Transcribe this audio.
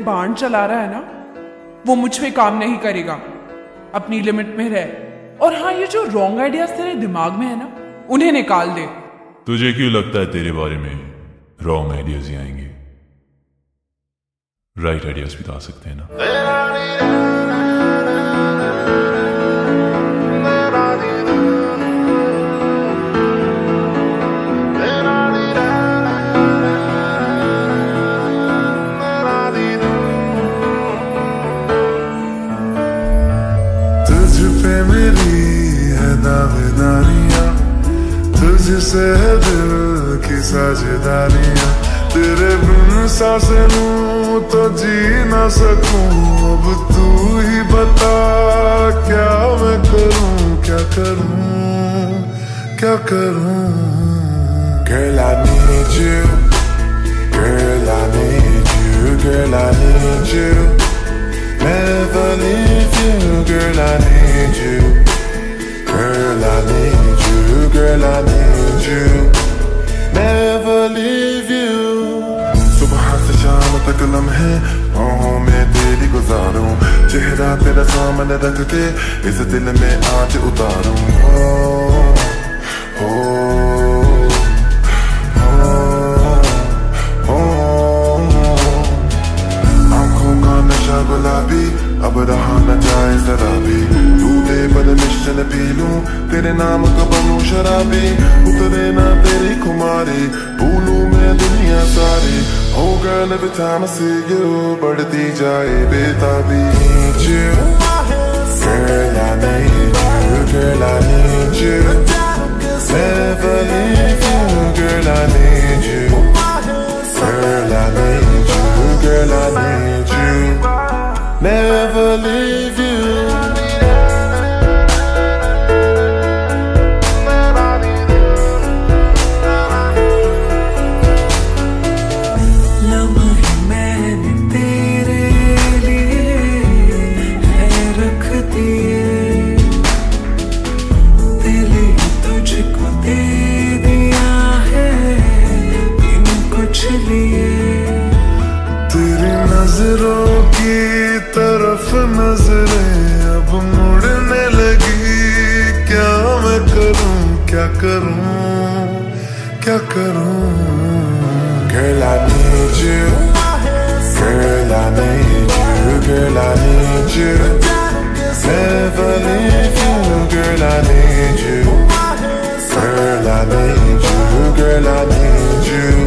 बाण चला रहा है ना, वो मुझ पे काम नहीं करेगा। अपनी लिमिट में रह। और हाँ, ये जो रॉन्ग आइडियाज तेरे दिमाग में है ना, उन्हें निकाल दे। तुझे क्यों लगता है तेरे बारे में रॉन्ग आइडियाज ही आएंगे? राइट आइडियाज भी तो आ सकते हैं ना। मेरी है दावेदारियां, तुझसे है दिल की साझेदारियां। तेरे बिन सांसें लूं तो जी ना सकूं। अब तू ही बता क्या मैं करूं, क्या करूं, क्या करूं। Girl, I need you, girl, I need you, girl, I need you. Never leave you, girl, I need you. Girl, I need you, girl, I need you. Never leave you. सुबह से शाम तक लम्हे बाहों में तेरी गुजारूं। चेहरा तेरा सामने रख के इस दिल में आँच उतारूं। गुलाबी अब रहा न जाए जरा भी। दूधे पर मिश्रण पी लूं, तेरे नाम का बनूं शराबी। उतरे ना तेरी खुमारी, भूलूं मैं दुनिया सारी। Oh girl, every time I see you, बढ़ती जाए बेताबी। Girl, I need you, girl, I need you. Never leave you, girl, I need you. Girl, I need you, girl, I need you. Never leave you. लम्हे मैंने तेरे लिए है रख दिए, दिल तुझको दे दिया है बिन कुछ लिए। तेरी नजरों की तरफ नजरें अब मुड़ने लगी। क्या मैं करूं, क्या करूं, क्या करूं। Girl, I need you, girl, I need you, girl, I need you. Never leave you, girl, I need you. Girl, I need you, girl, I need you.